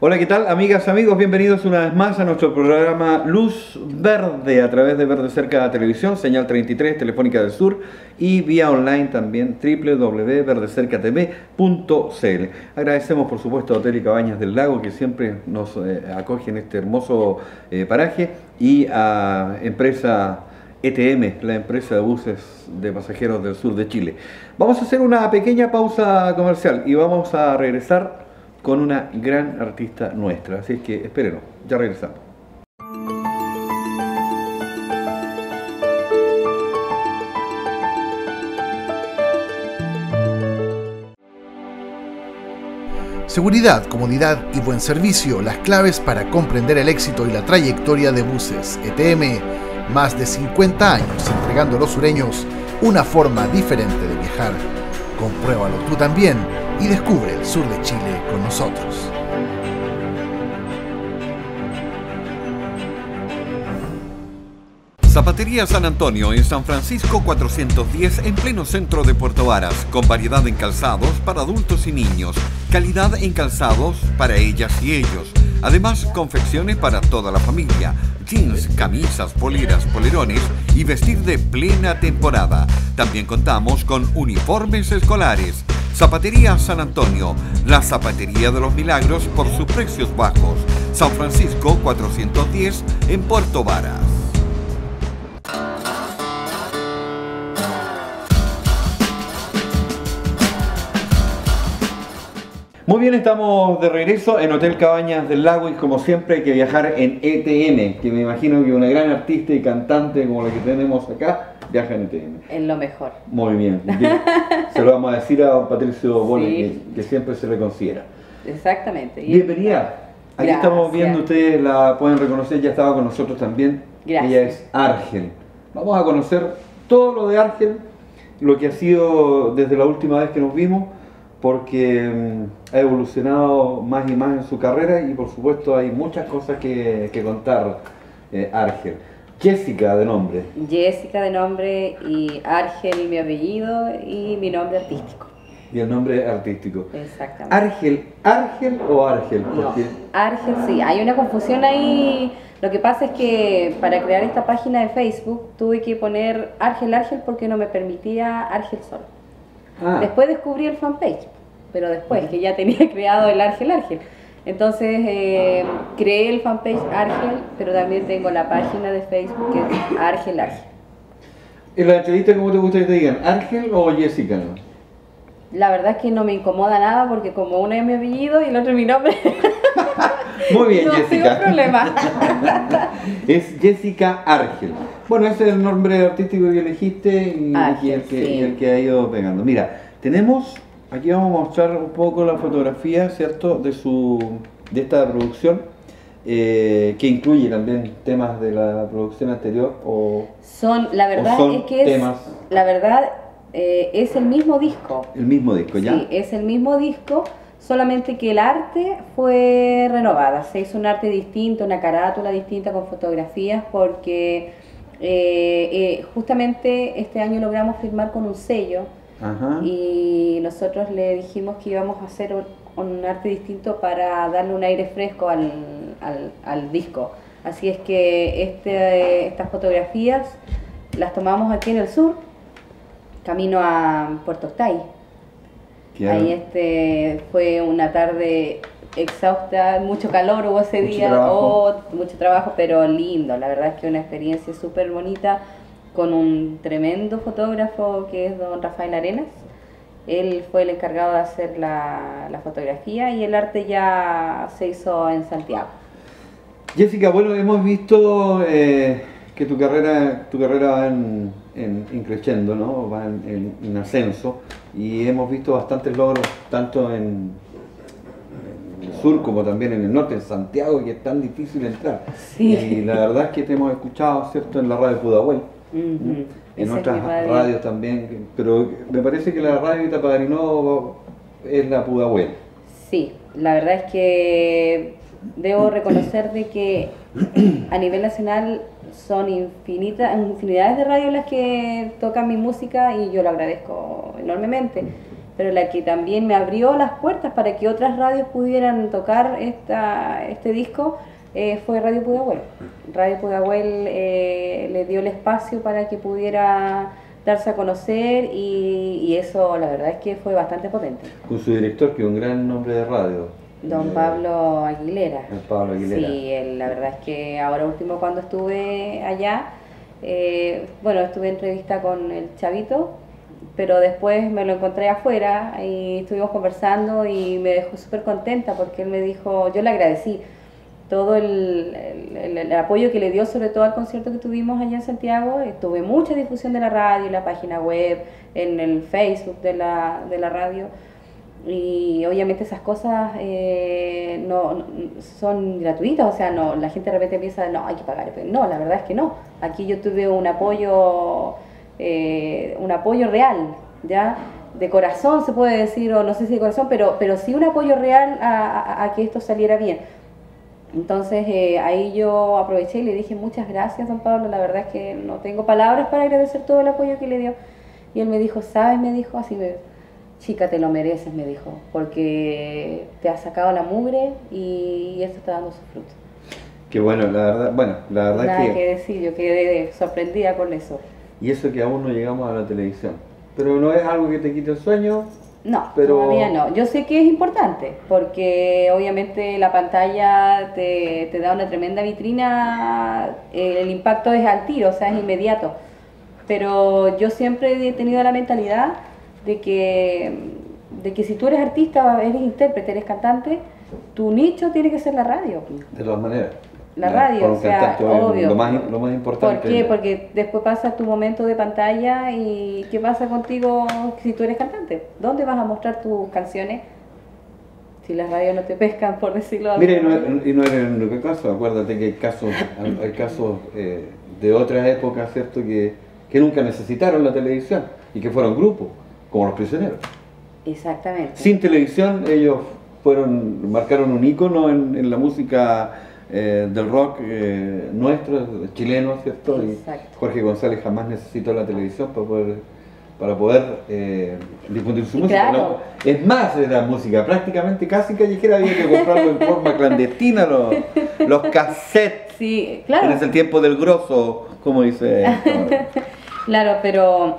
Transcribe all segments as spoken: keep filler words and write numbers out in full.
Hola, ¿qué tal, amigas, amigos? Bienvenidos una vez más a nuestro programa Luz Verde a través de Verde Cerca Televisión, señal treinta y tres, Telefónica del Sur y vía online también doble u doble u doble u punto verde cerca t v punto c l. Agradecemos por supuesto a Hotel y Cabañas del Lago que siempre nos eh, acoge en este hermoso eh, paraje y a empresa E T M, la empresa de buses de pasajeros del sur de Chile. Vamos a hacer una pequeña pausa comercial y vamos a regresar con una gran artista nuestra, así es que espérenos, ya regresamos. Seguridad, comodidad y buen servicio, las claves para comprender el éxito y la trayectoria de Buses E T M. Más de cincuenta años entregando a los sureños una forma diferente de viajar. Compruébalo tú también y descubre el sur de Chile con nosotros. Zapatería San Antonio en San Francisco cuatrocientos diez en pleno centro de Puerto Varas, con variedad en calzados para adultos y niños, calidad en calzados para ellas y ellos, además confecciones para toda la familia, jeans, camisas, poleras, polerones y vestir de plena temporada. También contamos con uniformes escolares. Zapatería San Antonio, la zapatería de los milagros por sus precios bajos. San Francisco cuatrocientos diez en Puerto Varas. Muy bien, estamos de regreso en Hotel Cabañas del Lago y como siempre hay que viajar en E T M, que me imagino que una gran artista y cantante como la que tenemos acá viaja en E T M. En lo mejor. Muy bien, bien. Se lo vamos a decir a don Patricio Bolle, Sí. que, que siempre se le considera. Exactamente. Y- Bienvenida. Aquí Gracias. estamos viendo, ustedes la pueden reconocer, ya estaba con nosotros también. Gracias. Ella es Argel. Vamos a conocer todo lo de Argel, lo que ha sido desde la última vez que nos vimos, porque mm, ha evolucionado más y más en su carrera y por supuesto hay muchas cosas que, que contar, eh, Argel. Jessica de nombre. Jessica de nombre y Argel mi apellido y mi nombre artístico. Y el nombre artístico. Exactamente. Argel, ¿Argel o Argel? No, Porque Argel sí, hay una confusión ahí. Lo que pasa es que para crear esta página de Facebook tuve que poner Argel Argel porque no me permitía Argel solo. ah, Después descubrí el fanpage, pero después que ya tenía creado el Argel Argel. Entonces eh, creé el fanpage Argel, pero también tengo la página de Facebook que es Argel Argel. en la entrevista, ¿cómo te gusta que te digan? ¿Argel o Jessica? La verdad es que no me incomoda nada porque como uno es mi apellido y el otro es mi nombre, Muy bien, no ha sido Jessica. problema. Es Jessica Argel. Bueno, ese es el nombre artístico que elegiste y, Argel, y el, que, sí. y el que ha ido pegando. Mira, tenemos, aquí vamos a mostrar un poco la fotografía, ¿cierto? De, su, de esta producción, eh, que incluye también temas de la producción anterior o Son, la verdad O son es que es, temas. la verdad eh, es el mismo disco. el mismo disco, ¿ya? Sí, es el mismo disco, solamente que el arte fue renovada. Se hizo un arte distinto, una carátula distinta con fotografías, porque eh, eh, justamente este año logramos firmar con un sello Ajá. y nosotros le dijimos que íbamos a hacer un, un arte distinto para darle un aire fresco al, al, al disco. Así es que este, estas fotografías las tomamos aquí en el sur, camino a Puerto Octay. Claro. Ahí este fue una tarde exhausta, mucho calor hubo ese Mucho día, trabajo. oh, mucho trabajo, pero lindo. La verdad es que una experiencia súper bonita con un tremendo fotógrafo que es don Rafael Arenas. Él fue el encargado de hacer la, la fotografía y el arte ya se hizo en Santiago. Jessica, bueno, hemos visto eh, que tu carrera, tu carrera va en, en, en creciendo, ¿no? Va en, en, en ascenso y hemos visto bastantes logros tanto en, en el sur como también en el norte, en Santiago, que es tan difícil entrar. Sí. Y la verdad es que te hemos escuchado, ¿cierto?, en la radio Pudahuel, Ujú. en Esa es otras mi radio. radios también, pero me parece que la radio que te apadrinó es la Pudahuel. Sí, la verdad es que debo reconocer de que a nivel nacional son infinitas, infinidades de radios las que tocan mi música y yo lo agradezco enormemente. pero la que también me abrió las puertas para que otras radios pudieran tocar esta, este disco eh, fue Radio Pudahuel. Radio Pudahuel eh, le dio el espacio para que pudiera darse a conocer y, y eso la verdad es que fue bastante potente. Con su director, que es un gran nombre de radio. Don eh, Pablo Aguilera. Don Pablo Aguilera. Sí, él, la verdad es que ahora último cuando estuve allá, eh, bueno, estuve en entrevista con el Chavito, pero después me lo encontré afuera y estuvimos conversando y me dejó súper contenta porque él me dijo, yo le agradecí todo el, el, el apoyo que le dio, sobre todo al concierto que tuvimos allá en Santiago. Tuve mucha difusión de la radio, en la página web, en el Facebook de la, de la radio, y obviamente esas cosas eh, no, no son gratuitas, o sea, no, la gente de repente piensa, no, hay que pagar, pero no, la verdad es que no. Aquí yo tuve un apoyo, eh, un apoyo real, ¿ya? De corazón se puede decir, o no sé si de corazón, pero, pero sí un apoyo real a, a, a que esto saliera bien. Entonces eh, ahí yo aproveché y le dije muchas gracias, don Pablo, la verdad es que no tengo palabras para agradecer todo el apoyo que le dio. Y él me dijo, ¿sabes? Me dijo así, me, chica, te lo mereces, me dijo, porque te has sacado la mugre y esto está dando su fruto. Qué bueno, la verdad, bueno, la verdad Nada que... que decir, yo quedé sorprendida con eso. Y eso que aún no llegamos a la televisión. Pero no es algo que te quite el sueño. No, pero... todavía no. Yo sé que es importante, porque obviamente la pantalla te, te da una tremenda vitrina, eh, el impacto es al tiro, o sea, es inmediato. Pero yo siempre he tenido la mentalidad de que, de que si tú eres artista, eres intérprete, eres cantante, tu nicho tiene que ser la radio. De todas maneras. La radio, o sea, cantante, obvio. Lo más, lo más importante. ¿Por qué? Porque después pasa tu momento de pantalla y ¿qué pasa contigo si tú eres cantante? ¿Dónde vas a mostrar tus canciones si las radios no te pescan, por decirlo de Mire, alguna no, manera? y no era el único caso, acuérdate que hay casos, hay casos eh, de otras épocas, ¿cierto? Que, que nunca necesitaron la televisión y que fueron grupos, como Los Prisioneros. Exactamente. Sin televisión ellos fueron, marcaron un ícono en, en la música eh, del rock eh, nuestro, chileno, ¿cierto? Exacto. Y Jorge González jamás necesitó la televisión para poder, para poder eh, difundir su Y música. claro. ¿No? Es más, era música prácticamente casi callejera, había que comprarlo en forma clandestina, los, los cassettes. Sí, claro. En ese tiempo del grosso, como dice. Claro, pero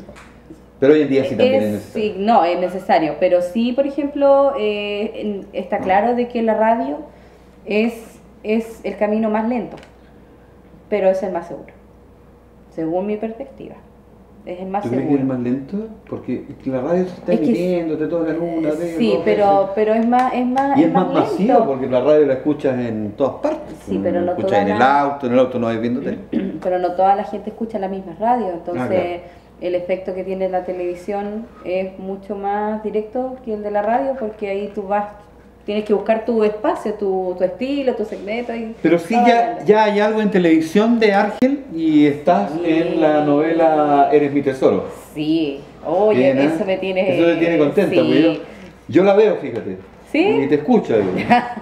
Pero hoy en día sí también es, es, necesario. sí, no, es necesario. Pero sí, por ejemplo, eh, en- está claro de que la radio es, es el camino más lento, pero es el más seguro, según mi perspectiva. Es el más ¿Tú crees que es seguro. más lento? Porque la radio se está Es que- emitiendo, te toca una vez, Sí, dos pero, veces. pero es más, es más, Y es más masivo lento. porque la radio la escuchas en todas partes. Sí, pero no la escuchas toda en el la- auto, en el auto no vais viendo tele. Pero no toda la gente escucha la misma radio, entonces Ah, claro. el efecto que tiene la televisión es mucho más directo que el de la radio, porque ahí tú vas, tienes que buscar tu espacio, tu, tu estilo, tu segmento. Y Pero sí todo ya, el- ya hay algo en televisión de Argel y estás Sí. en la novela Eres mi tesoro. Sí, oye, Bien, ¿eh? eso me tiene... Eso te tiene contenta, sí. porque yo, yo la veo, fíjate. ¿Sí? Y te escucho. Digo.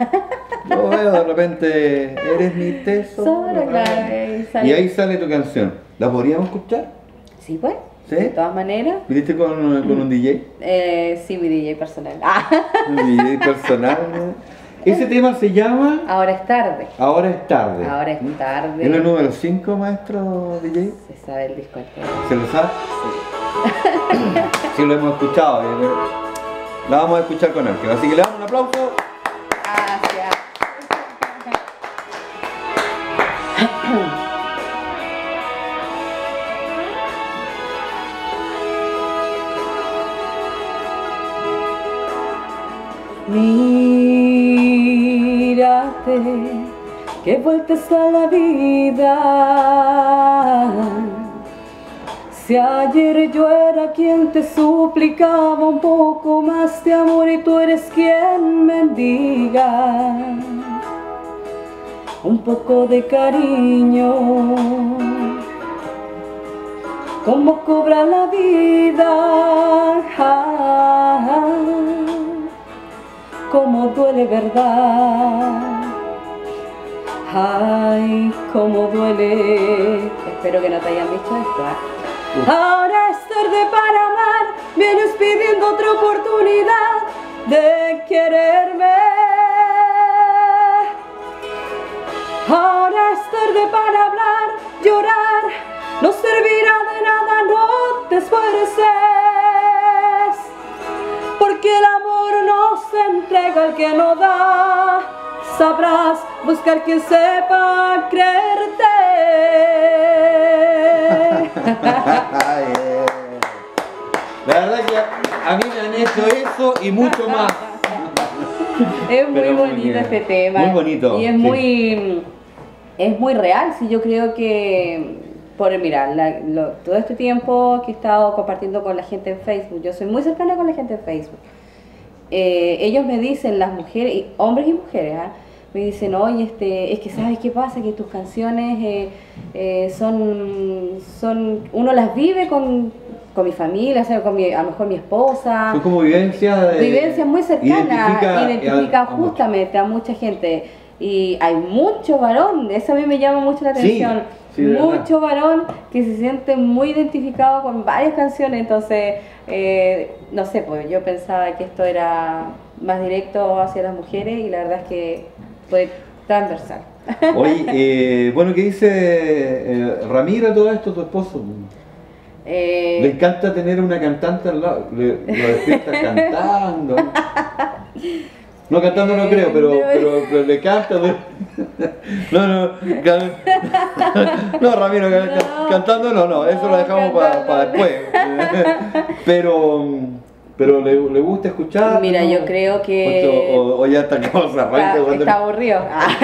Yo veo de repente, eres mi tesoro. Solo, claro, y sale- Y ahí sale tu canción. ¿La podríamos escuchar? Sí, pues, ¿Sí? de todas maneras, ¿Viniste con, con un D J? eh, sí, mi D J personal. Ah, Un D J personal. Ese tema se llama ahora es tarde, Ahora es tarde. ahora es tarde. ¿Es el número cinco, maestro D J? Se sabe el disco entero. ¿Se lo sabe? Sí. Sí, lo hemos escuchado. eh, La vamos a escuchar con Ángel. Así que le damos un aplauso. Gracias. Mírate, que vueltas a la vida. Si ayer yo era quien te suplicaba un poco más de amor y tú eres quien mendiga un poco de cariño, ¿cómo cobra la vida? Ah, cómo duele, verdad. Ay, cómo duele. Espero que no te hayan dicho esto, ¿eh? Ahora es tarde para amar, vienes pidiendo otra oportunidad de quererme. Ahora es tarde para hablar, llorar, no servirá de nada, no te esfuerces, porque el amor no se entrega al que no da. Sabrás buscar quien sepa creerte. La verdad que a mí me han hecho eso y mucho más. Es muy Pero bonito muy este tema. muy bonito, Y es sí. muy es muy real. Sí, yo creo que por mirar la- lo- todo este tiempo que he estado compartiendo con la gente en Facebook, yo soy muy cercana con la gente en Facebook. Eh, ellos me dicen, las mujeres, y hombres y mujeres, ¿ah? Me dicen, oye, este, es que ¿sabes qué pasa? Que tus canciones eh, eh, son, son, uno las vive con, con mi familia, o sea, con mi, a lo mejor mi esposa. Son como vivencias de... Vivencias muy cercanas, identifica, identifica a- a mucho. justamente a mucha gente. Y hay mucho varón, eso a mí me llama mucho la Sí, atención. sí, de mucho varón que se siente muy identificado con varias canciones, entonces, eh, no sé, pues yo pensaba que esto era más directo hacia las mujeres y la verdad es que fue transversal. Oye, eh, bueno, ¿qué dice eh, Ramiro todo esto, tu esposo? Eh, Le encanta tener una cantante al lado, le, lo despierta cantando. No cantando no creo, pero, pero, pero le canta. No, no, can- no, Ramiro, can- No, cantando no, no, eso lo dejamos para cantando. después. Pero, pero le, le gusta escuchar. Mira, ¿no? yo creo que- O, o- o ya está como se arranca está, cuando- está aburrido.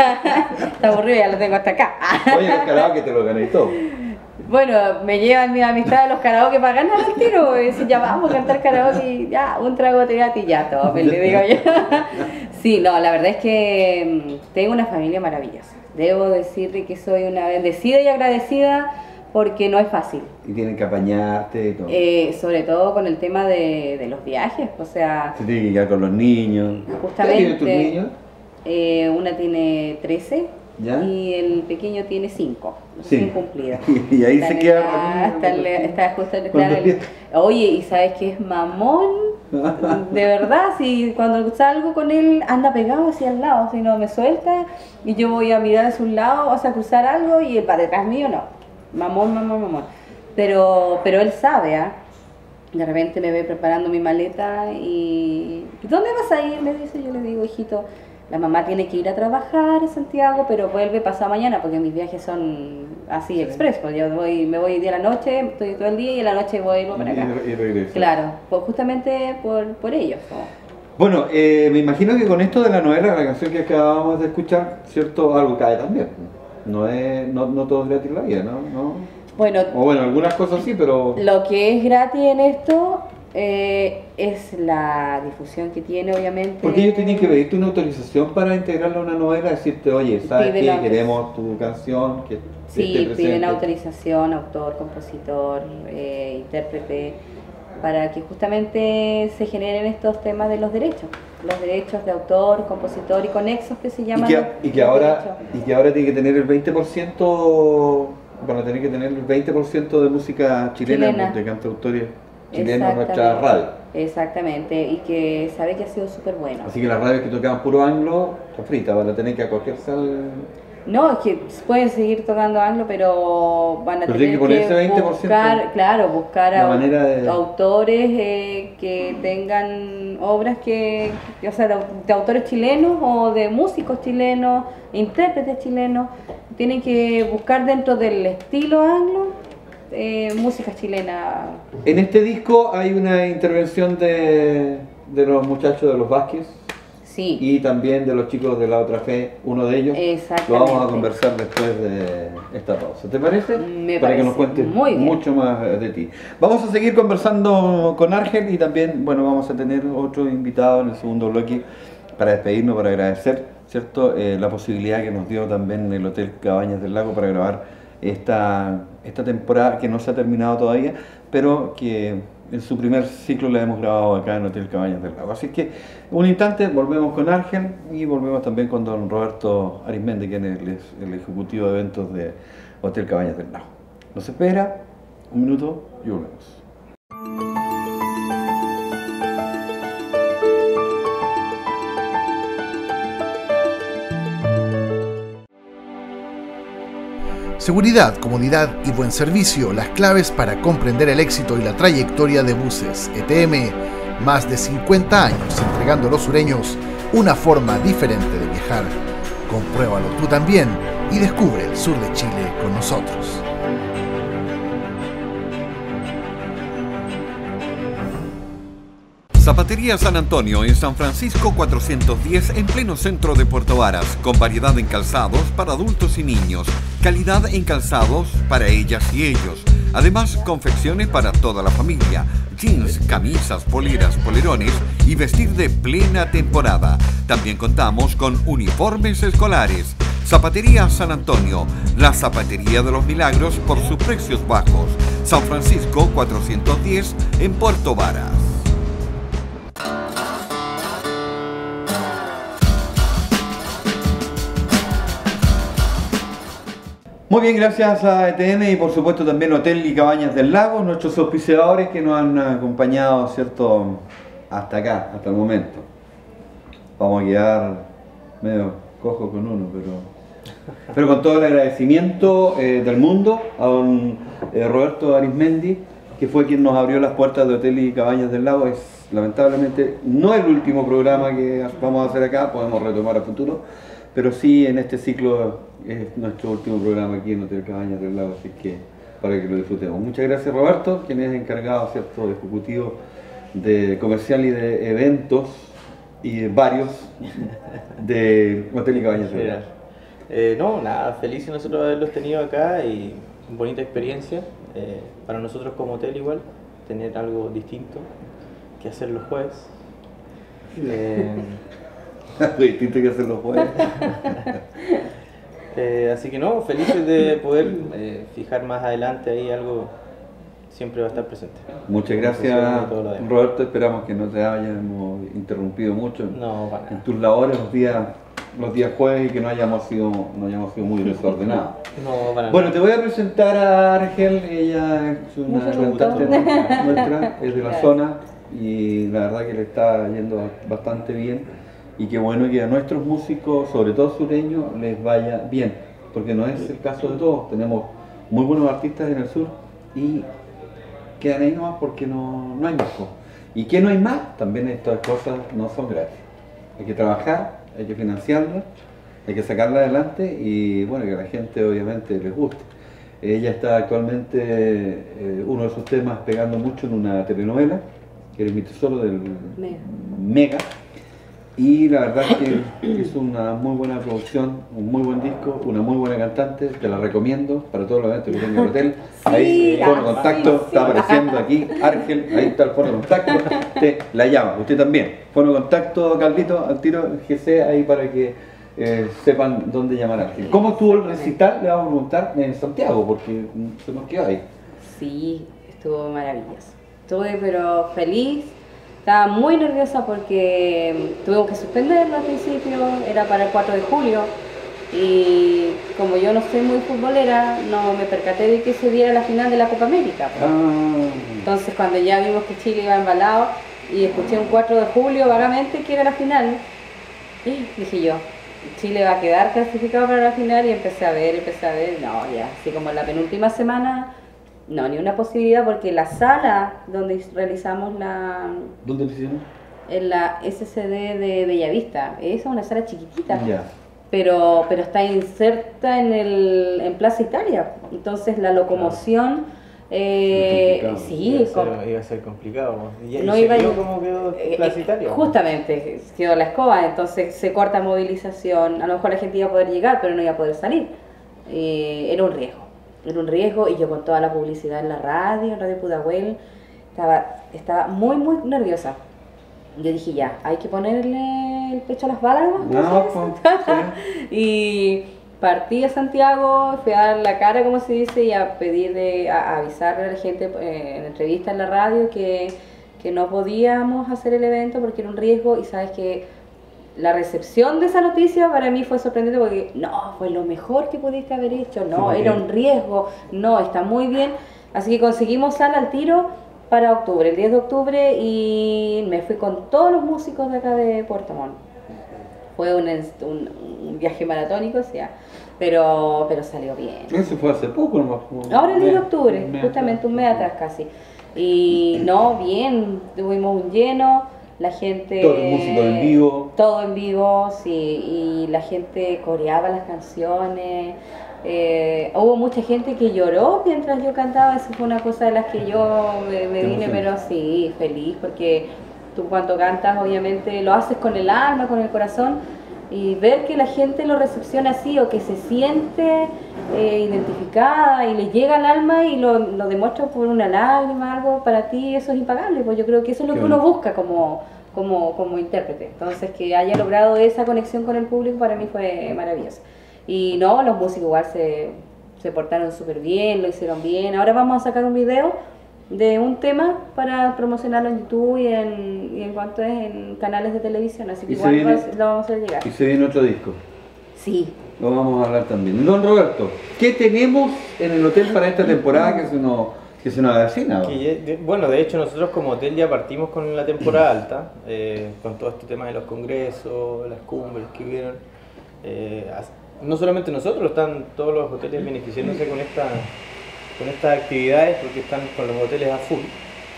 Está aburrido, ya lo tengo hasta acá. Oye, el karaoke te lo gané todo. Bueno, me llevan mi amistad a los karaoke para ganar el tiro. Y dicen, ya vamos a cantar karaoke, y ya, un trago de teati y ya, todo, me le digo yo. Sí, no, la verdad es que mm, tengo una familia maravillosa. Debo decirte que soy una bendecida y agradecida porque no es fácil. Y tienen que apañarte y todo. Eh, sobre todo con el tema de, de los viajes, o sea, Se tiene que quedar con los niños. justamente. ¿Qué tienen tus niños? eh, una tiene trece ¿Ya? y el pequeño tiene cinco, Sí. recién cumplido. Y ahí Está se en queda la- Ramiro, está, en la- está justo en el cuando claro, el- Oye, y sabes que es mamón, de verdad, si cuando salgo con él anda pegado hacia el lado, si no me suelta y yo voy a mirar hacia un lado, o sea, cruzar algo y él va detrás mío, no. Mamón, mamón, mamón. Pero, pero él sabe, ¿ah? De repente me ve preparando mi maleta y... ¿Dónde vas a ir? Me dice, yo le digo, hijito, la mamá tiene que ir a trabajar a Santiago, pero vuelve pasado mañana porque mis viajes son así, express, pues yo voy, me voy el día a la noche, estoy todo el día y en la noche voy para acá. Y, y regresa. Claro, pues justamente por, por ellos. ¿No? Bueno, eh, me imagino que con esto de la novela, la canción que acabamos de escuchar, ¿cierto? Algo cae también. No es, no, no todo es gratis la vida, ¿no? ¿no? Bueno, O bueno, algunas cosas sí, pero... lo que es gratis en esto eh, es la difusión que tiene, obviamente. Porque ellos tienen que pedirte una autorización para integrarla a una novela, decirte, oye, ¿sabes Piden qué? autoriz- Queremos tu canción, que Sí, esté presente. piden autorización, autor, compositor, eh, intérprete, para que justamente se generen estos temas de los derechos, los derechos de autor, compositor y conexos que se Y llaman. que, los- y que los ahora derechos. y que ahora tiene que tener el veinte por ciento, van a tener que tener el veinte por ciento de música chilena, Chilena. de cantautores chilenos en nuestra Exactamente. radio. Exactamente, y que sabe que ha sido súper bueno. Así que las radios que tocaban puro anglo, está frita, van a tener que acogerse al... No, es que pueden seguir tocando anglo, pero van a Pero tener tiene que ponerse veinte por ciento buscar, claro, buscar la a manera de- autores eh, que tengan obras que, que- o sea, de, au- de autores chilenos o de músicos chilenos, intérpretes chilenos, tienen que buscar dentro del estilo anglo eh, música chilena. En este disco hay una intervención de, de los muchachos de los Vázquez Sí, y también de los chicos de La Otra Fe, uno de ellos. Lo exactamente. vamos a conversar después de esta pausa. ¿Te parece? Me Para que nos parece cuentes muy bien. mucho más de ti. Vamos a seguir conversando con Ángel y también, bueno, vamos a tener otro invitado en el segundo bloque para despedirnos, para agradecer, ¿cierto? Eh, la posibilidad que nos dio también el Hotel Cabañas del Lago para grabar esta, esta temporada que no se ha terminado todavía, pero que en su primer ciclo la hemos grabado acá en Hotel Cabañas del Lago. Así que un instante, volvemos con Ángel y volvemos también con don Roberto Arismendi, quien es el, el ejecutivo de eventos de Hotel Cabañas del Lago. Nos espera un minuto y volvemos. Seguridad, comodidad y buen servicio, las claves para comprender el éxito y la trayectoria de Buses E T M. Más de cincuenta años entregando a los sureños una forma diferente de viajar. Compruébalo tú también y descubre el sur de Chile con nosotros. Zapatería San Antonio en San Francisco cuatrocientos diez en pleno centro de Puerto Varas, con variedad en calzados para adultos y niños, calidad en calzados para ellas y ellos, además confecciones para toda la familia, jeans, camisas, poleras, polerones y vestir de plena temporada. También contamos con uniformes escolares. Zapatería San Antonio, la zapatería de los milagros por sus precios bajos. San Francisco cuatrocientos diez en Puerto Varas. Muy bien, gracias a E T M y por supuesto también Hotel y Cabañas del Lago, nuestros auspiciadores que nos han acompañado, ¿cierto?, hasta acá, hasta el momento. Vamos a quedar medio cojo con uno, pero, pero con todo el agradecimiento eh, del mundo a don eh, Roberto Arismendi, que fue quien nos abrió las puertas de Hotel y Cabañas del Lago. Es lamentablemente no el último programa que vamos a hacer acá, podemos retomar a futuro, pero sí en este ciclo es nuestro último programa aquí en Hotel Cabañas del Lago, así que para que lo disfrutemos. Muchas gracias, Roberto, quien es encargado, ¿cierto?, de ejecutivo de comercial y de eventos y de varios de Hotel y Cabañas del Lago. Eh, no, nada, felices nosotros de haberlos tenido acá y bonita experiencia. Eh, para nosotros como hotel igual, tener algo distinto que hacer los jueves. Eh, distinto que hacer los jueves. Eh, así que no, felices de poder eh, fijar más adelante ahí algo, siempre va a estar presente. Muchas gracias, Roberto, esperamos que no te hayamos interrumpido mucho no, para en tus labores los días, los días jueves y que no hayamos sido, no hayamos sido muy desordenados. No, para bueno, nada. Te voy a presentar a Argel, ella es una cantante nuestra, es de la zona y la verdad que le está yendo bastante bien. Y qué bueno que a nuestros músicos, sobre todo sureños, les vaya bien, porque no es el caso de todos. Tenemos muy buenos artistas en el sur y quedan ahí nomás porque no, no hay más. Y que no hay más, también estas cosas no son gratis. Hay que trabajar, hay que financiarlas, hay que sacarlas adelante y bueno, que a la gente obviamente les guste. Ella está actualmente, eh, uno de sus temas pegando mucho en una telenovela, que era Mi Tesoro del Mega. Mega. Y la verdad es que es una muy buena producción, un muy buen disco, una muy buena cantante, te la recomiendo para todos los eventos que tenga el hotel. Ahí, Sí, fono ah, contacto, sí, sí. está apareciendo aquí, Argel, ahí está el fono contacto, te la llama, usted también. Fono contacto, Carlito, al tiro G C ahí para que eh, sepan dónde llamar a Argel. ¿Cómo estuvo el recital? Le vamos a preguntar en Santiago, porque se nos quedó ahí. Sí, estuvo maravilloso. Estuve pero feliz. Estaba muy nerviosa porque tuvimos que suspenderlo al principio, era para el cuatro de julio y como yo no soy muy futbolera, no me percaté de que se diera la final de la Copa América. Ah. Entonces cuando ya vimos que Chile iba embalado y escuché un cuatro de julio vagamente que era la final, y dije yo, Chile va a quedar clasificado para la final y empecé a ver, empecé a ver, no, ya, así como en la penúltima semana. No, ni una posibilidad porque la sala donde realizamos la... ¿Dónde lo hicieron? En la S C D de Bellavista. Esa es una sala chiquitita. Ya. Pero, pero está inserta en, el, en Plaza Italia. Entonces la locomoción... Eh, sí, iba a, ser, com- iba a ser complicado. ¿Y, no y iba se vio a- cómo quedó eh, Plaza eh, Italia? Justamente, quedó la escoba, entonces se corta movilización. A lo mejor la gente iba a poder llegar, pero no iba a poder salir. Eh, era un riesgo. Era un riesgo y yo con toda la publicidad en la radio, en Radio Pudahuel, estaba, estaba muy, muy nerviosa. Yo dije ya, hay que ponerle el pecho a las balas, ¿no? No, pues, sí. Y partí a Santiago, fui a dar la cara, como se dice, y a pedir, de, a, a avisarle a la gente eh, en entrevista en la radio que, que no podíamos hacer el evento porque era un riesgo y sabes que la recepción de esa noticia para mí fue sorprendente porque no, fue lo mejor que pudiste haber hecho, no, Sí, era bien. un riesgo, no, está muy bien. Así que conseguimos sala al tiro para octubre, el diez de octubre, y me fui con todos los músicos de acá de Puerto Montt. fue un, un, un viaje maratónico, o sea, pero, pero salió bien. Eso fue hace poco nomás. como Ahora en un mes, el octubre, un mes justamente un mes atrás. atrás casi. Y no, bien, tuvimos un lleno, la gente... Todo el músico en vivo. Todo en vivo, sí, y la gente coreaba las canciones. Eh, hubo mucha gente que lloró mientras yo cantaba, eso fue una cosa de las que yo me, me Te vine, emociona. pero sí, feliz, porque tú cuando cantas obviamente lo haces con el alma, con el corazón, y ver que la gente lo recepciona así o que se siente eh, identificada y le llega al alma y lo, lo demuestra por una lágrima, algo para ti, eso es impagable, pues yo creo que eso es lo Qué que uno bonito. busca como, como, como intérprete. Entonces que haya logrado esa conexión con el público para mí fue maravilloso. Y no, los músicos igual se, se portaron súper bien, lo hicieron bien. Ahora vamos a sacar un video de un tema para promocionarlo en YouTube y en, y en cuanto es en canales de televisión, así que Y se igual viene- va- lo vamos a hacer llegar. Y se viene otro disco. Sí. Lo vamos a hablar también. Don Roberto, ¿qué tenemos en el hotel para esta temporada que se nos, que se nos avecina? Que ya- de- bueno, de hecho nosotros como hotel ya partimos con la temporada alta, eh, con todo este tema de los congresos, las cumbres que hubieron. Eh, as- no solamente nosotros, están todos los hoteles beneficiándose con, esta, con estas actividades porque están con los hoteles a full.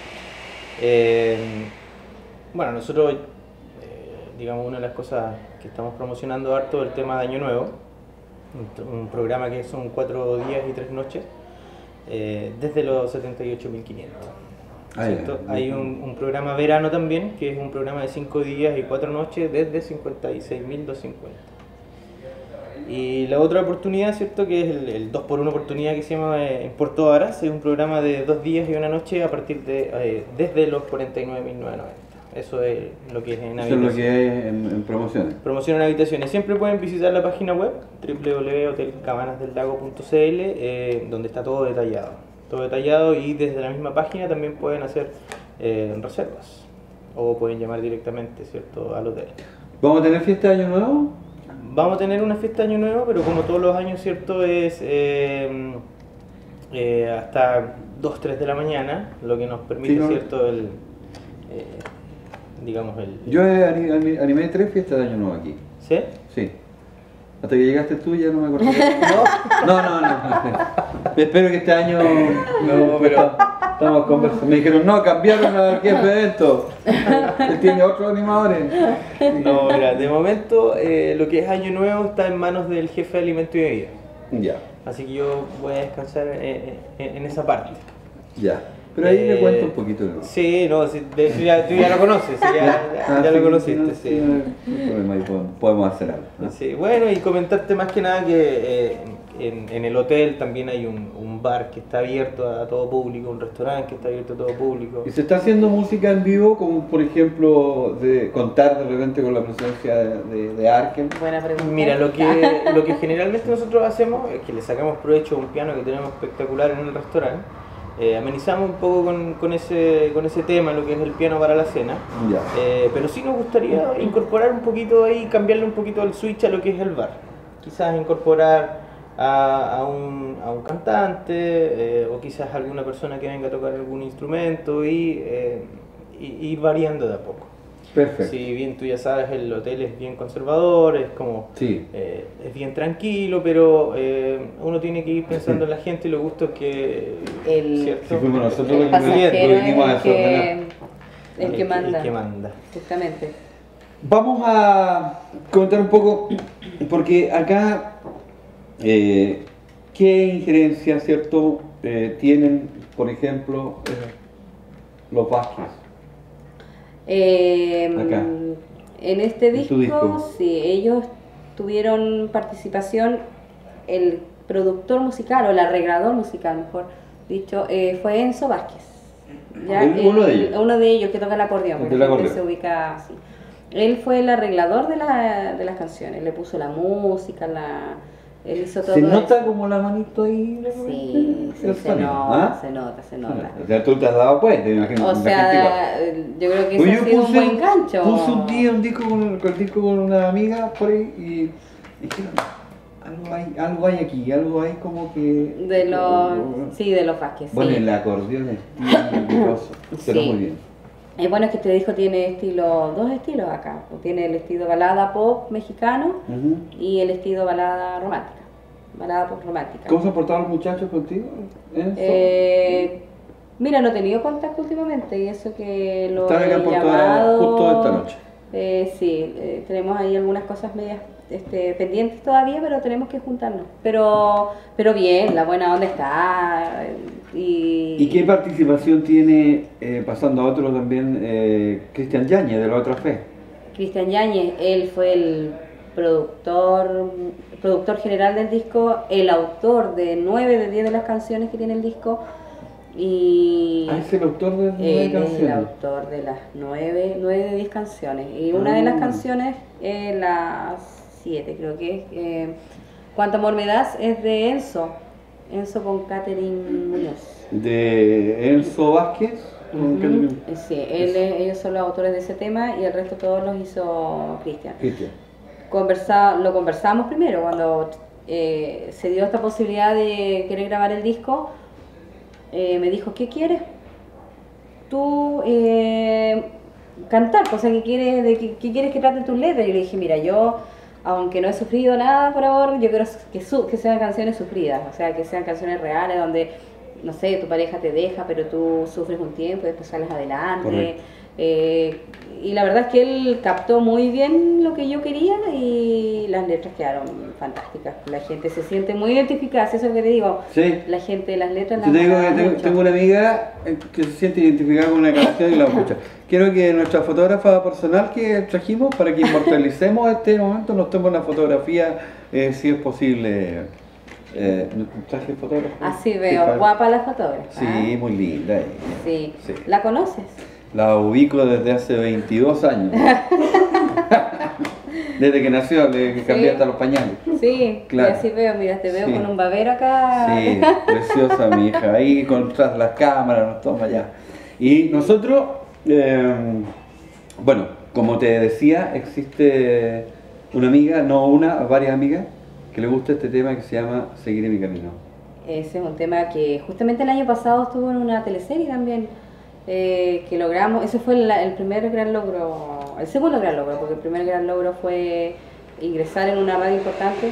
Eh, bueno, nosotros, eh, digamos, una de las cosas que estamos promocionando harto es el tema de Año Nuevo, un, un programa que son cuatro días y tres noches. Eh, desde los setenta y ocho mil quinientos. Ah, ¿Cierto? ya. Hay un, un programa verano también, que es un programa de cinco días y cuatro noches desde cincuenta y seis mil doscientos cincuenta. Y la otra oportunidad, ¿cierto? Que es el, el dos por uno oportunidad que se llama eh, en Puerto Varas, es un programa de dos días y una noche a partir de eh, desde los cuarenta y nueve mil novecientos noventa. Eso es lo que es en Eso es lo habitaciones. que hay en, en promociones. Promoción en habitaciones. Siempre pueden visitar la página web doble u doble u doble u punto hotel cabanas del lago punto c l, eh, donde está todo detallado. Todo detallado, y desde la misma página también pueden hacer eh, reservas o pueden llamar directamente, ¿cierto?, al hotel. ¿Vamos a tener fiesta de Año Nuevo? Vamos a tener una fiesta de Año Nuevo, pero como todos los años, ¿cierto?, es eh, eh, hasta dos, tres de la mañana, lo que nos permite, Sí, no. ¿cierto?, el, eh, digamos, el... Yo he ani- ani- animé tres fiestas de Año Nuevo aquí. ¿Sí? Sí. Hasta que llegaste tú ya no me acordé. No, no, no. no. Espero que este año. No, pero- Estamos conversando. Me dijeron, no, cambiaron al jefe de evento. Él tiene otros animadores. No, mira, de momento eh, lo que es Año Nuevo está en manos del jefe de alimento y bebida. Ya, Así que yo voy a descansar en, en- en esa parte. ya. Pero ahí le Eh, cuento un poquito de Sí, no, sí, de hecho ya, tú ya lo conoces, sí, ya, ya- Ah, ya sí, lo conociste, no, sí. no hay problema, ahí podemos, podemos hacer algo. ¿no? Sí, bueno, y comentarte más que nada que eh, en, en el hotel también hay un, un bar que está abierto a todo público, un restaurante que está abierto a todo público. ¿Y se está haciendo música en vivo, como por ejemplo de contar de repente con la presencia de, de, de Arkel? Buena pregunta. Mira, lo que, lo que generalmente nosotros hacemos es que le sacamos provecho a un piano que tenemos espectacular en el restaurante. Eh, amenizamos un poco con, con, ese, con ese tema, lo que es el piano para la cena. Ya. Eh, pero sí nos gustaría incorporar un poquito ahí, cambiarle un poquito el switch a lo que es el bar. Quizás incorporar a, a, un, a un cantante eh, o quizás alguna persona que venga a tocar algún instrumento y, eh, y, y ir variando de a poco. Perfecto. Si bien tú ya sabes, el hotel es bien conservador, es como Sí. eh, es bien tranquilo, pero eh, uno tiene que ir pensando en la gente y los gustos que El- ¿cierto? Si fuimos nosotros El los que pasajero lo vinimos a es el desordenar. que, el que manda. el que manda. Justamente. Vamos a comentar un poco, porque acá, eh, ¿qué injerencia, cierto, eh, tienen, por ejemplo, eh, los Vázquez? Eh, Acá. En este En tu disco, disco. sí, ellos tuvieron participación, el productor musical o el arreglador musical, mejor dicho, eh, fue Enzo Vázquez. Ya, El- uno de ellos. Uno de ellos que toca el acordeón, El porque del la gente acordeón. se ubica así. Él fue el arreglador de, la, de las canciones, le puso la música, la, él hizo todo ¿Se nota eso. como la manito ahí? de Sí, repente? sí, El se sonido, nota, ¿ah? se nota, se nota. O sea, tú te has dado cuenta, me imagino. O la gente igual. sea, yo creo que eso Pues ha sido un buen gancho. Puse un día un disco con, con el disco con una amiga por ahí y dijeron, algo hay, algo hay aquí, algo hay como que... De los, sí, de los Vázquez, Bueno, sí. el acordeón es nervioso, pero Sí. muy bien. Eh, bueno, es que este disco tiene estilo, dos estilos acá. Tiene el estilo balada pop mexicano Ujú. y el estilo balada romántica. Balada pop romántica. ¿Cómo se han portado los muchachos contigo? ¿Eso? Eh, mira, no he tenido contacto últimamente y eso que lo Están acá en he Porto Vara llamado. justo esta noche. Eh, sí, eh, tenemos ahí algunas cosas medias este, pendientes todavía, pero tenemos que juntarnos. Pero, pero bien, la buena onda está. eh, Y, ¿Y qué participación tiene, eh, pasando a otro también, eh, Cristian Yáñez de La Otra Fe? Cristian Yáñez, él fue el productor, productor general del disco, el autor de nueve de diez de las canciones que tiene el disco. Y Ah, es el autor de nueve él es el canciones. autor de las nueve, nueve de diez canciones. Y una de las Ah. canciones, eh, las siete creo que es, eh, Cuánto amor me das, es de Enzo. Enzo con Catherine Muñoz. De Enzo Vázquez. con Ujú. Catherine- Eh, Sí, él, es- ellos son los autores de ese tema y el resto todos los hizo Cristian. Cristian. Conversa, lo conversamos primero cuando eh, se dio esta posibilidad de querer grabar el disco. Eh, me dijo, ¿qué quieres? Tú eh, cantar, o sea, ¿qué quieres, de, qué, qué quieres que traten tus letras? Yo le dije, mira, yo, aunque no he sufrido nada por amor, yo quiero que, su, que sean canciones sufridas, o sea, que sean canciones reales donde, no sé, tu pareja te deja, pero tú sufres un tiempo y después sales adelante. Correcto. Eh, y la verdad es que él captó muy bien lo que yo quería y las letras quedaron fantásticas. La gente se siente muy identificada, eso es lo que te digo. Sí. La gente, las letras Yo las te digo que valora tengo, mucho. tengo una amiga eh, que se siente identificada con una canción y la escucha. Quiero que nuestra fotógrafa personal que trajimos, para que inmortalicemos este momento, nos tome una fotografía, eh, si es posible. Eh, ¿Traje fotógrafo? Así Sí, veo, para- guapa la fotógrafa. Sí, muy linda ella. Sí. Sí. ¿La conoces? La ubico desde hace veintidós años. Desde que nació, desde que cambié Sí. hasta los pañales. Sí, Claro. y así veo, mira, te veo Sí. con un babero acá. Sí, preciosa mi hija. Ahí con tras las cámaras nos toma ya. Y nosotros, eh, bueno, como te decía, existe una amiga, no una, varias amigas, que le gusta este tema que se llama Seguiré mi camino. Ese es un tema que justamente el año pasado estuvo en una teleserie también, eh, que logramos, ese fue el, el primer gran logro, el segundo gran logro, porque el primer gran logro fue ingresar en una radio importante,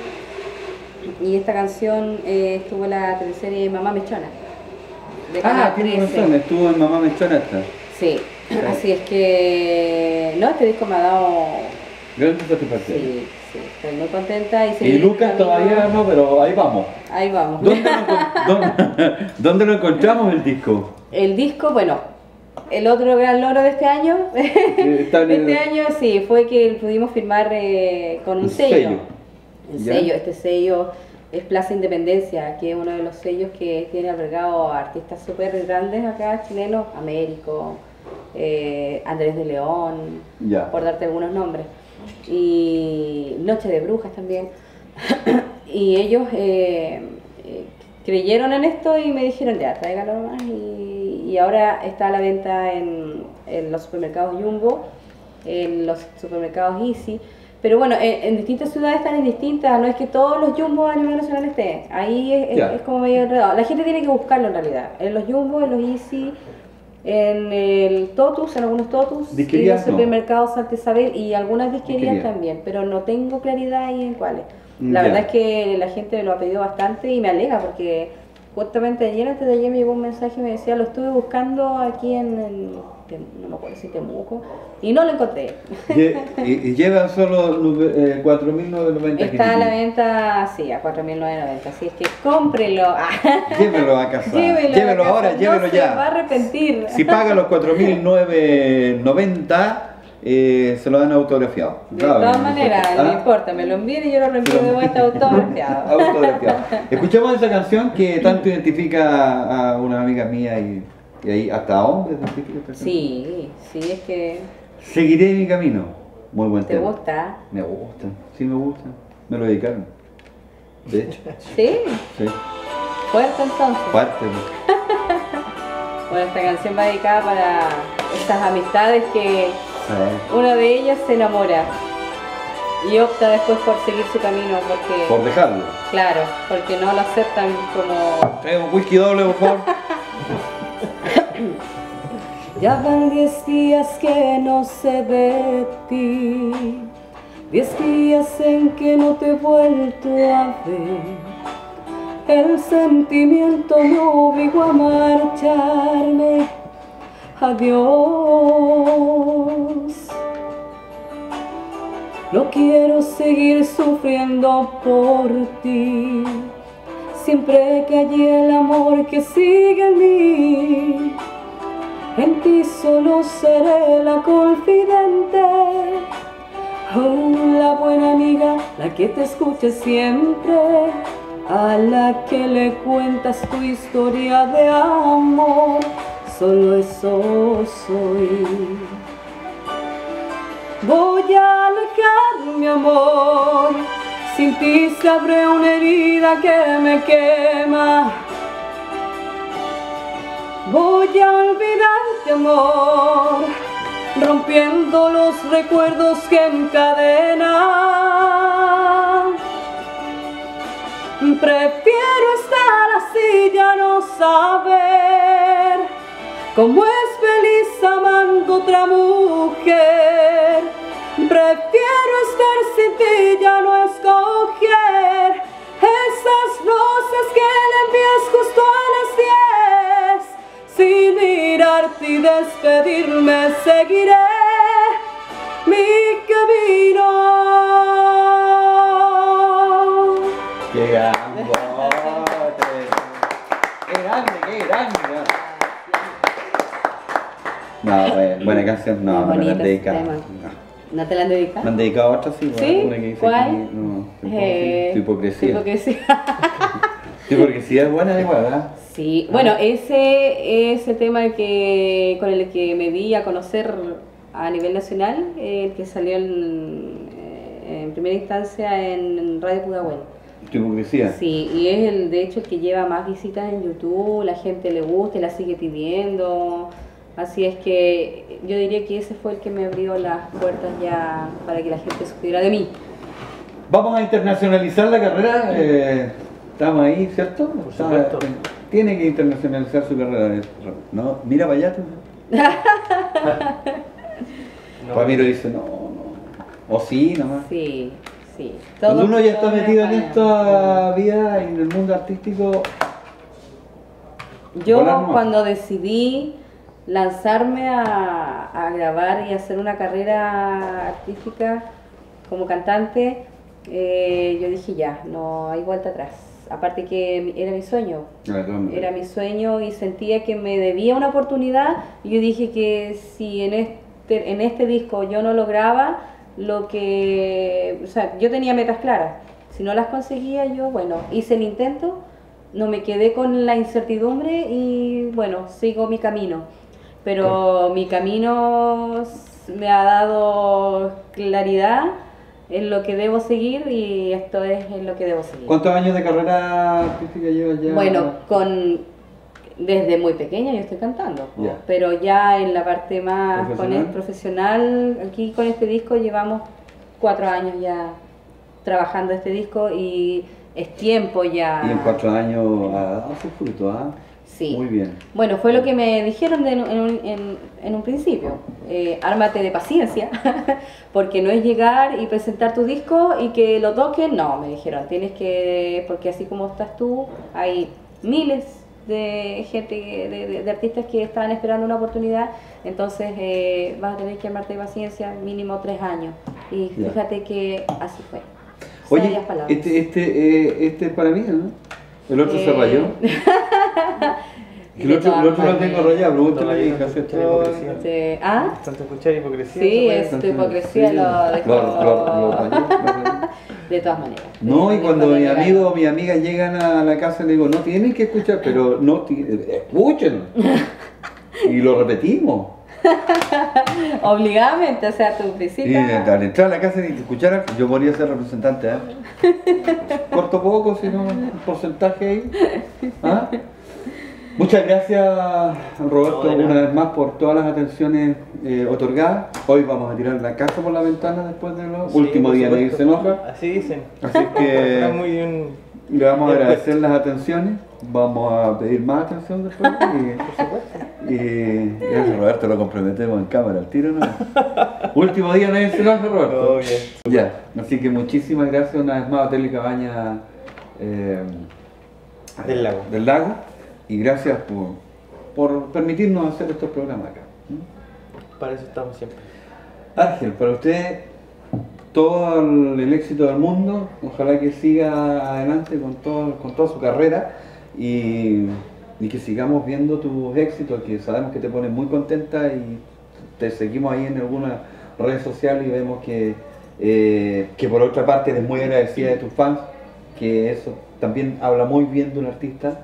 y esta canción eh, estuvo en la teleserie Mamá Mechona. De Ah, Canal tienes trece. razón, estuvo en Mamá Mechona esta. Sí, así es que, no, este disco me ha dado, Gran satisfacción. sí, sí, estoy muy contenta. Y, Y seguir Lucas mi camino. todavía no, pero ahí vamos. Ahí vamos. ¿Dónde lo, encon- dónde- dónde lo encontramos el disco? El disco, bueno, el otro gran logro de este año, está en el- este año sí, fue que pudimos firmar eh, con un Un sello. sello. Un ¿Ya? sello, este sello es Plaza Independencia, que es uno de los sellos que tiene albergado a artistas súper grandes acá, chilenos, Américo, eh, Andrés de León, Ya. por darte algunos nombres. Y Noche de Brujas también. Y ellos eh, eh, creyeron en esto y me dijeron, ya, tráigalo nomás. Y, y ahora está a la venta en, en los supermercados Jumbo, en los supermercados Easy. Pero bueno, en, en distintas ciudades están distintas, no es que todos los Jumbo a nivel nacional estén. Ahí es, es- Ya. es como medio enredado. La gente tiene que buscarlo en realidad. En los Jumbo, en los Easy, en el Totus, en algunos Totus, y Disquerías los no. supermercados Santa Isabel y algunas disquerías Disquerías. también, pero no tengo claridad ahí en cuáles. La Ya. verdad es que la gente me lo ha pedido bastante y me alegra porque justamente ayer, antes de ayer, me llegó un mensaje y me decía, lo estuve buscando aquí en, en Tem- no me acuerdo si Temuco, y no lo encontré. Lle- y, y lleva solo eh, cuatro mil novecientos noventa. Está a la venta, sí, a cuatro mil novecientos noventa, así es que cómprelo. Llévelo a casa. Llévelo, Llévelo a casa, ahora, no llévelo se ya. va a arrepentir. Si paga los cuatro mil novecientos noventa, eh, se lo dan autografiado. De Claro, todas no maneras, importa. no ¿Ah? importa, me lo envíen y yo lo reenvío de vuelta autografiado. Autografiado. Escuchamos esa canción que tanto identifica a una amiga mía y, y ahí hasta hombres identifica esta canción. Sí, sí, es que Seguiré mi camino. Muy buen te tema. gusta. Me gusta, sí me gusta. Me lo dedicaron. De hecho, Sí, sí. fuerte entonces. Fuerte. Bueno, esta canción va dedicada para estas amistades que Sí. una de ellas se enamora y opta después por seguir su camino porque, Por dejarlo. claro, porque no lo aceptan como... Trae un whisky doble, por favor. Ya Ya van diez días que no sé de ti, diez días en que no te he vuelto a ver. El sentimiento me obligó a marcharme. Adiós. No quiero seguir sufriendo por ti. Siempre que hay el amor que sigue en mí, en ti solo seré la confidente, oh, la buena amiga, la que te escuche siempre, a la que le cuentas tu historia de amor. Solo eso soy. Voy a alejar mi amor, sin ti se abre una herida que me quema. Voy a olvidarte, amor, rompiendo los recuerdos que encadenan. Prefiero estar así, ya no saber cómo es feliz amando otra mujer. Prefiero estar sin ti, ya no escoger esas rosas que le envías justo a las diez. Sin mirarte y despedirme, seguiré mi camino. ¡Qué grande! ¡Qué grande, qué grande! No, buena, buena canción, no, Muy me la bonito han ese dedicado. tema. No. ¿No te la han dedicado? Me han dedicado otra, sí, ¿Sí? una que dice ¿Cuál? aquí, no, tu Eh, hipocresía. tu hipocresía. Tu hipocresía es buena igual, ¿verdad? Sí, bueno, ese ese tema que, con el que me di a conocer a nivel nacional, eh, el que salió en, eh, en primera instancia en Radio Pudahuel. Tu hipocresía. Sí, y es el, de hecho el que lleva más visitas en YouTube, la gente le gusta y la sigue pidiendo. Así es que yo diría que ese fue el que me abrió las puertas ya para que la gente supiera de mí. Vamos a internacionalizar la carrera, eh, estamos ahí, ¿cierto? Por Está- supuesto. Tiene que internacionalizar su carrera. ¿No? Mira para allá tú. No. Ramiro dice, no, no. O sí, nomás. Sí, sí. Cuando Todo- uno ya está todo metido en España. esta vida, en el mundo artístico, Yo volar nomás. cuando decidí lanzarme a, a grabar y hacer una carrera artística como cantante, eh, yo dije ya, no hay vuelta atrás. Aparte que era mi sueño, era mi sueño y sentía que me debía una oportunidad y yo dije que si en este, en este disco yo no lograba lo que, o sea, yo tenía metas claras, si no las conseguía yo, bueno, hice el intento, no me quedé con la incertidumbre y bueno, sigo mi camino, pero mi camino me ha dado claridad en lo que debo seguir y esto es en lo que debo seguir. ¿Cuántos años de carrera artística llevas ya? Bueno, con desde muy pequeña yo estoy cantando, po, Ya. pero ya en la parte más con ¿Profesional? el profesional, aquí con este disco llevamos cuatro años ya trabajando este disco y es tiempo ya. Y en cuatro años ha dado su fruto, ¿ah? Sí. Muy bien. Bueno, fue lo que me dijeron de- en, un, en- en un principio. Eh, ármate de paciencia, porque no es llegar y presentar tu disco y que lo toquen. No, me dijeron, tienes que, porque así como estás tú, hay miles de gente, de, de- de artistas que están esperando una oportunidad. Entonces eh, vas a tener que armarte de paciencia, mínimo tres años. Y Ya. fíjate que así fue. Oye, Sabias palabras. este, este, eh, este es para mí, ¿no? El otro se Eh, rayó. El de otro, todas el otro lo maneras. tengo rayado, pregúntale Todavía a mi no hija, escuché ¿cierto? hipocresía. Este, ¿ah? Tanto escuchar hipocresía. Sí, se puede- es tu hipocresía lo dejó. Lo- lo- lo rayó, lo rayó. De todas maneras. No, y De- cuando de- mis de- amigos o mis amigas llegan a la casa le digo, no tienen que escuchar, pero no, ti- escuchen. Y lo repetimos. Obligadamente, o sea, tu Y visita. al entrar a la casa y que escucharan, yo podría ser representante, ¿eh? Corto poco, si no, un porcentaje ahí. ¿Ah? Muchas gracias, Roberto, No, de nada. una vez más por todas las atenciones eh, otorgadas. Hoy vamos a tirar la casa por la ventana después del Sí, último por día de supuesto. irse enoja. Así dicen. Así que Está muy bien. Le vamos a Después. agradecer las atenciones, vamos a pedir más atención después y, y gracias Roberto, lo comprometemos en cámara al tiro, ¿no? Último día nadie se lo hace, Roberto. Todo bien. Ya, así que muchísimas gracias una vez más a Hotel y Cabaña eh, Del Lago. del Lago y gracias por, por permitirnos hacer estos programas acá. ¿Mm? Para eso estamos siempre. Ángel, para usted todo el, el éxito del mundo, ojalá que siga adelante con, todo, con toda su carrera y, y que sigamos viendo tus éxitos, que sabemos que te pones muy contenta y te seguimos ahí en algunas redes sociales y vemos que, eh, que por otra parte eres muy agradecida de tus fans, que eso también habla muy bien de un artista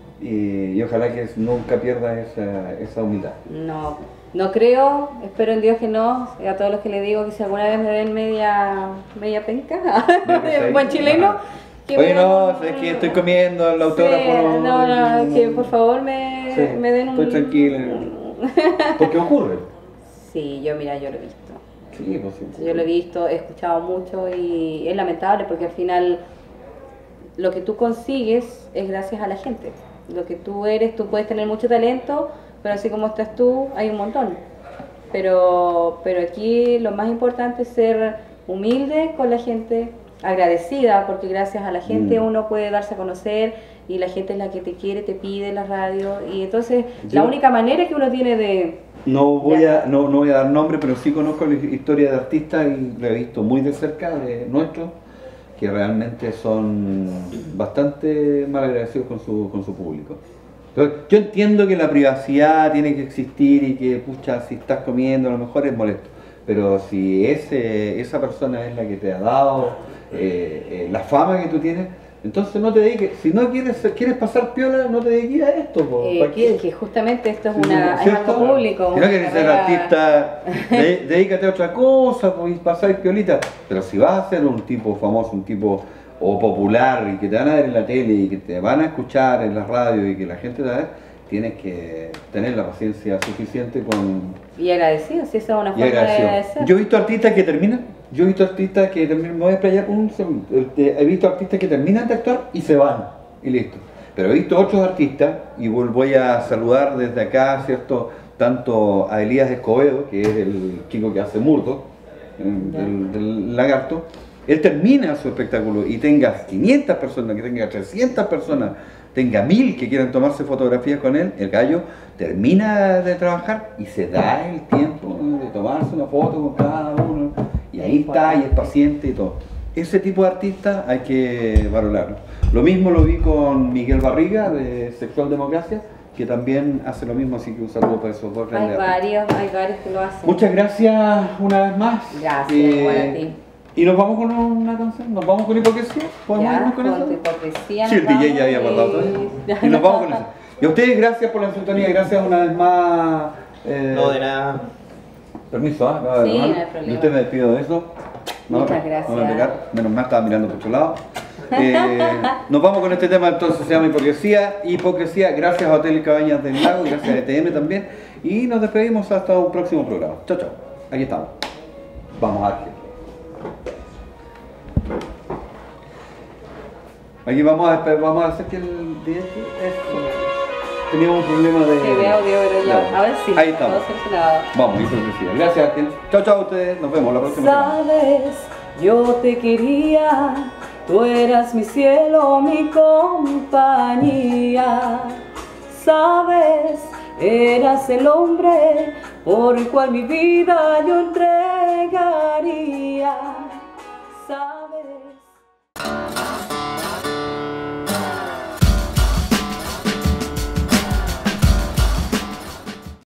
y, y ojalá que nunca pierdas esa, esa humildad. No, no creo, espero en Dios que no. A todos los que les digo que si alguna vez me ven media, media penca, buen chileno. que Oye, me- no, es que estoy comiendo el autógrafo. Sí, no, no, que por favor me, Sí, me den un... estoy tranquila. ¿Por qué ocurre? Sí, yo mira, yo lo he visto. Sí, pues sí. Yo lo he visto, he escuchado mucho y es lamentable porque al final lo que tú consigues es gracias a la gente. Lo que tú eres, tú puedes tener mucho talento, pero así como estás tú, hay un montón. Pero, pero aquí lo más importante es ser humilde con la gente, agradecida, porque gracias a la gente Mm. uno puede darse a conocer y la gente es la que te quiere, te pide la radio. Y entonces Yo- la única manera que uno tiene de... No voy, Ya. a, no, no voy a dar nombre, pero sí conozco la historia de artistas y lo he visto muy de cerca de nuestros, que realmente son bastante malagradecidos con su, con su público. Pero yo entiendo que la privacidad tiene que existir y que, pucha, si estás comiendo a lo mejor es molesto, pero si ese, esa persona es la que te ha dado eh, eh, la fama que tú tienes, entonces no te dediques, si no quieres, quieres pasar piola, no te dediques a esto, po. eh, ¿Para qué? que justamente esto es, Sí, una, es ¿cierto? algo público. Si no una quieres ser carrera- artista, de- dedícate a otra cosa, pues pasar piolita. Pero si vas a ser un tipo famoso, un tipo o popular y que te van a ver en la tele y que te van a escuchar en la radio y que la gente te va a ver, tienes que tener la paciencia suficiente con Y agradecido, si esa es una y forma de agradecido. agradecer. Yo he visto artistas que terminan, yo he visto artistas que terminan, me voy a explayar un segundo, Este, he visto artistas que terminan de actuar y se van, y listo. Pero he visto otros artistas, y vol- voy a saludar desde acá, ¿cierto? Tanto a Elías Escobedo, que es el chico que hace Murdo, el- del, del lagarto. Él termina su espectáculo y tenga quinientas personas, que tenga trescientas personas, tenga mil que quieran tomarse fotografías con él, el gallo termina de trabajar y se da el tiempo de tomarse una foto con cada uno y ahí está y es paciente y todo. Ese tipo de artista hay que valorarlo. Lo mismo lo vi con Miguel Barriga de Sexual Democracia, que también hace lo mismo, así que un saludo para esos dos Hay grandes artistas. varios, hay varios que lo hacen. Muchas gracias una vez más. Gracias, Eh, igual a ti. ¿Y nos vamos con una canción? ¿Nos vamos con hipocresía? ¿Podemos Ya, irnos con con eso? tu hipocresía Sí, el nos D J ya había vamos guardado y- todo. Y nos vamos con eso. Y a ustedes gracias por la sintonía, gracias una vez más. eh, No, de nada. Permiso, ¿ah? No, Sí, no, no hay problema. Y usted me despido de eso. No, Muchas no gracias. me voy a pegar. Menos mal estaba mirando por otro lado. Eh, nos vamos con este tema entonces, se llama Hipocresía. Hipocresía, gracias a Hotel y Cabañas del Lago, gracias a E T M también. Y nos despedimos hasta un próximo programa. Chao, chao. Aquí estamos. Vamos, Ángel. Aquí vamos a, esper- vamos a hacer que el D J teníamos un problema de... Sí, de audio, pero ya, Ya. ahora sí, Ahí estamos. todo solucionado. Vamos, hipocresía. Gracias, Ángel. Chao, chao a ustedes. Nos vemos la próxima semana. Sabes, yo te quería, tú eras mi cielo, mi compañía. Sabes, eras el hombre por el cual mi vida yo entregaría.